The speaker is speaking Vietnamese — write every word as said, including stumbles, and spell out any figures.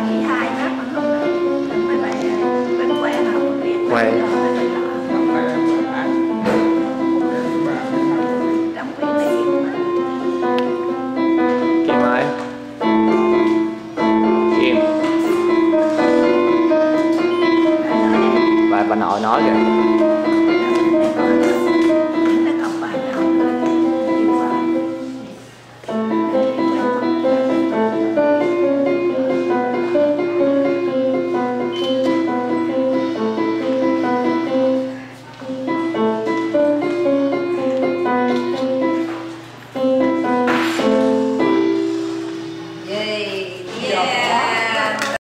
thi hai bác mà không được mấy bài bên que nào viết Quay